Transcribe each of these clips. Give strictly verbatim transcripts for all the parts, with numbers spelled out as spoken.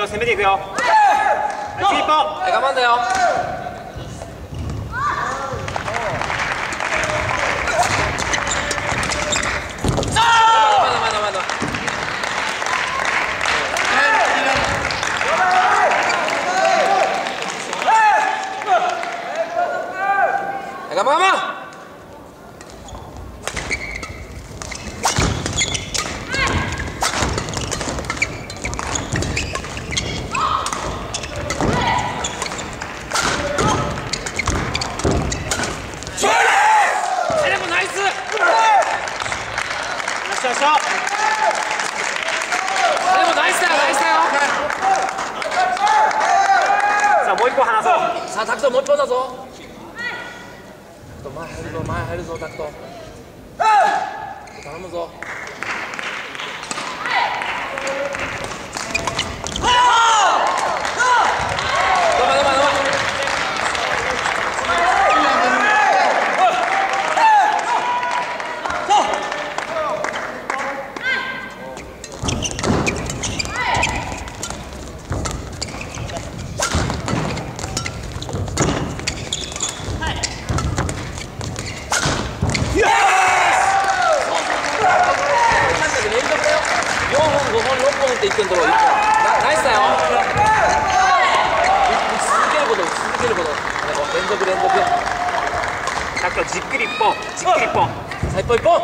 よ、攻めていくよ。はい、次一本。 はい、我慢だよ。我慢我慢。でもナイス。よしよしよ。 でもナイスだよナイスだよ。 さあもう一本離そう。 さあタクトもう一本だぞ。前入るぞ前入るぞタクト頼むぞ。どまどまどま。よんほんごほんろっぽんっていってんところいっぽんナイスだよ。打ち続けること打ち続けること連続連続。 タクトじっくりいっぽんじっくりいっぽん。 さあ一本一本。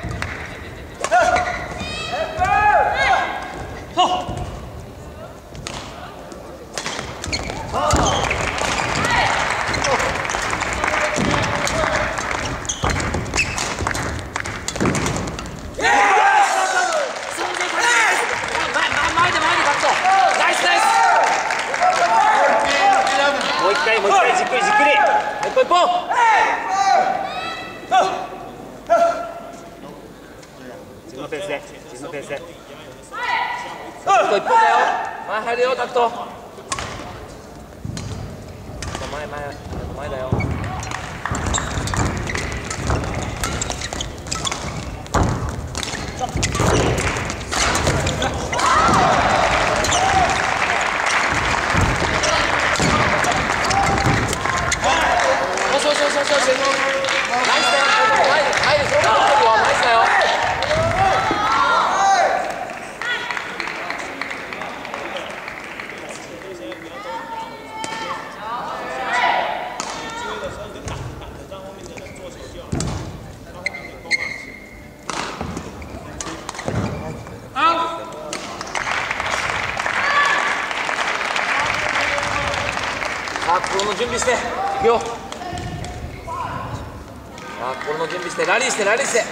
もう一回もう一回じっくりじっくり。 一本一本。 自分のペースで自分のペースで。 タクト一本だよ。前入るよタクト。前前前だよ。ナイスだよ。前で勝負取ってるよ。ナイスだよ。さあ心の準備していくよ。あ、心の準備してラリーしてラリーして。 よ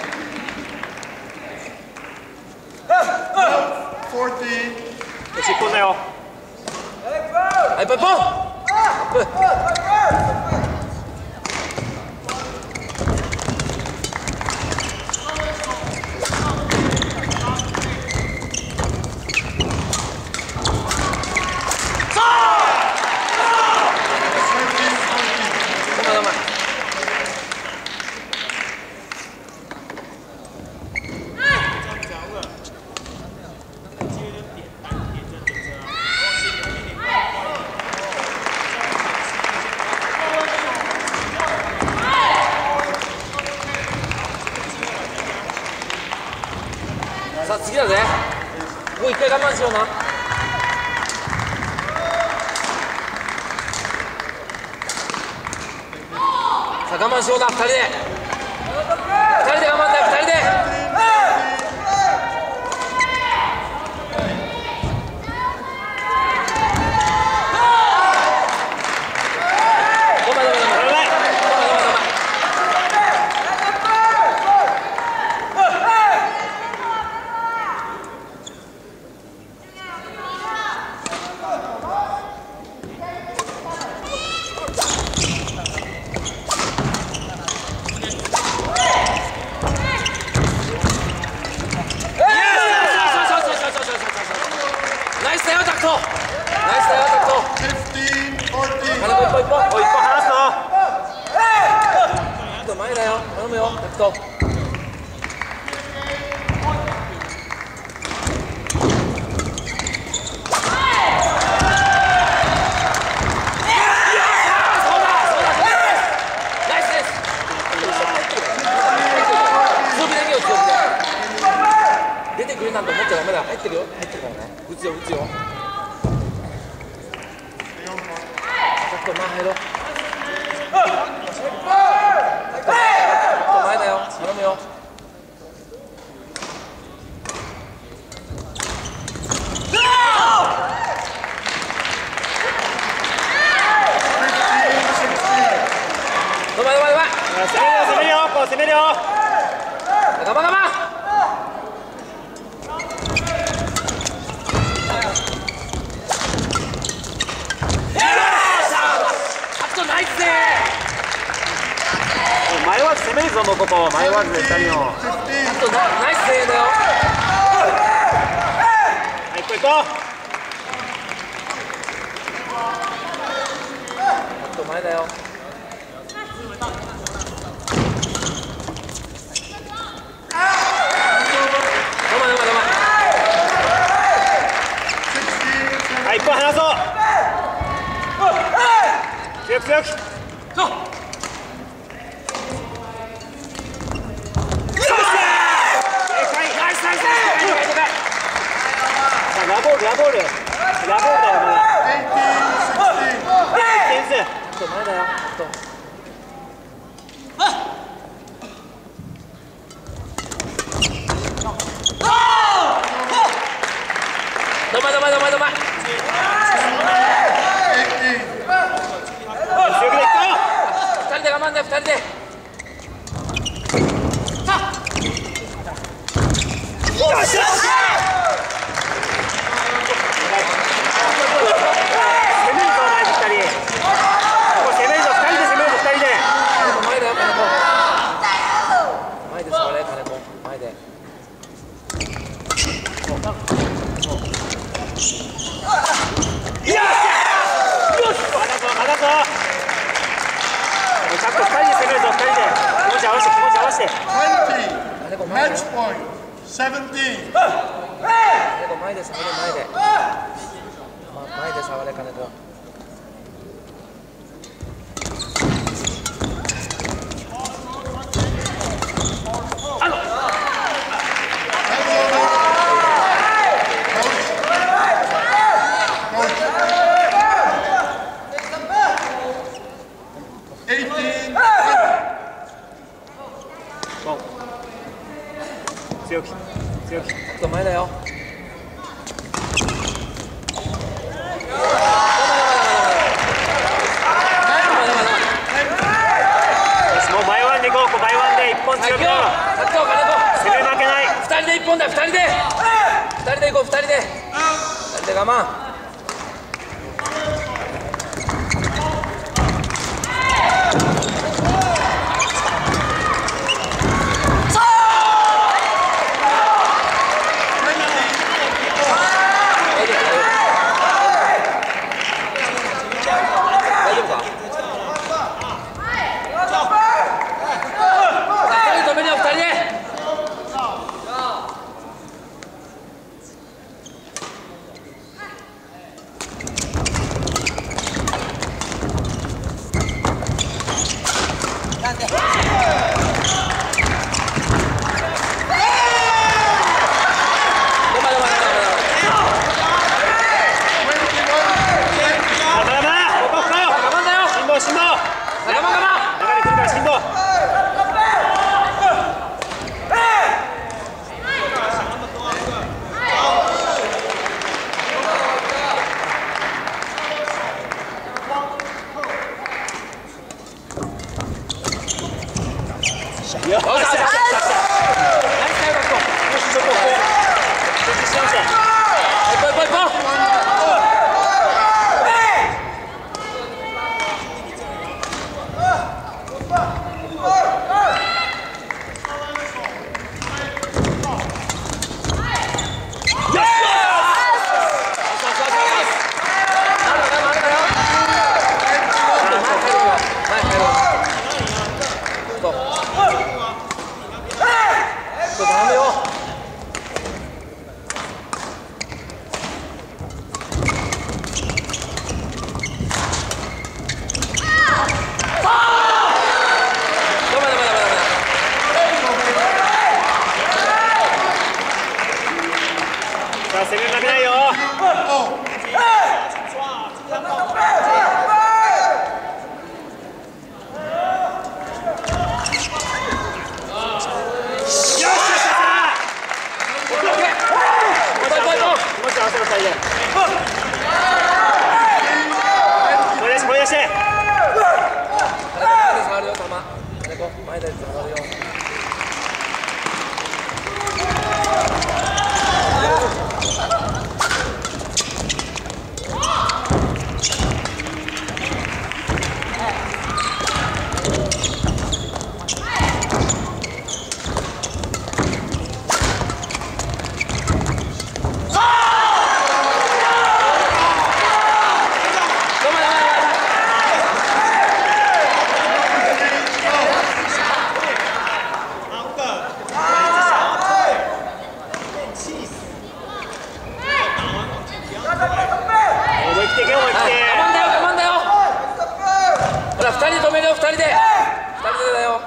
しいっぽんだよ。 はい、一本一本。さあ次だぜ。もう一回我慢しような。さあ我慢しような。二人で二人で我慢だよ。二人で。ナイスだよタクト。ナイスだよタクト。金子一本一本。 おい、一本離すぞ。 タクト前だよ。頼むよタクト。 つよ打つよ。ちょっと前入ろう。前だよ、頼むよ。どまどまどま。 攻めるよ、こう攻めるよ。 ガバガバ。ナイス。 迷わず攻めるぞ、もうここ迷わずでふたりの。 あとナイスだよ。 はい、行こう行こう。 あと前だよ。どまどまどま。 はい、一本離そう。強く強く。ラボール、ラボール、ラボールだよ、まだ。点数。 ちょっと前だよ。ちょっと。どまどまどまどま。 強くでいこう。二人で我慢だよ、二人で。 よっしゃ。 Match point, seventeen. 前で触れ、前で。前で触れ、金子。 強気強気。 ちょっと前だよ。 もう迷わんでいこう。迷わんで一本強く。攻め負けない。 二人で一本だ。二人で。二人でいこう。二人で。二人で我慢。 よっしゃ。ナイスだよ、ここ。よし、そこ。設置してました。 一本、一本、一本。 Hey! 声出し声出して。 触るよ、球。前で触るよ。ふたりで止めるよ、ふたりでふたりでだよ。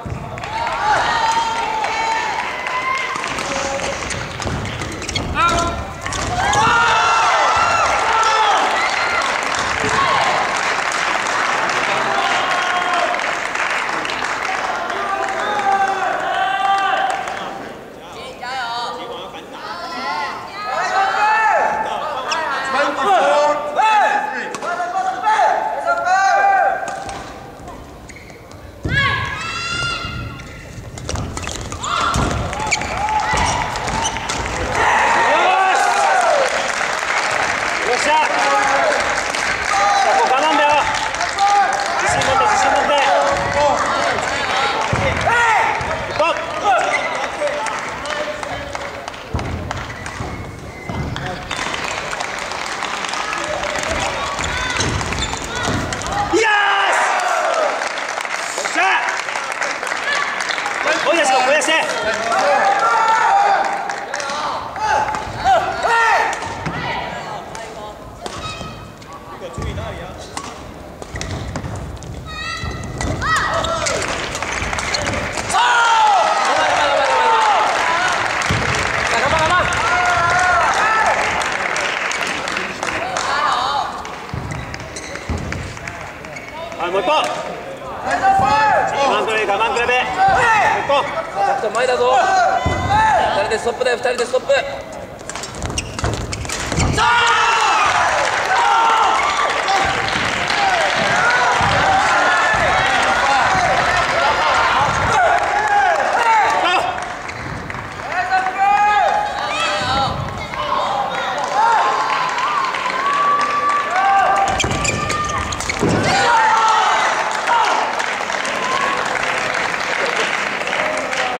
声出しろ、声出して。はい、もう一本。マンクレベか、マンクレベ。もう一本。 前だぞ。ふたりでストップだよ、ふたりでストップ。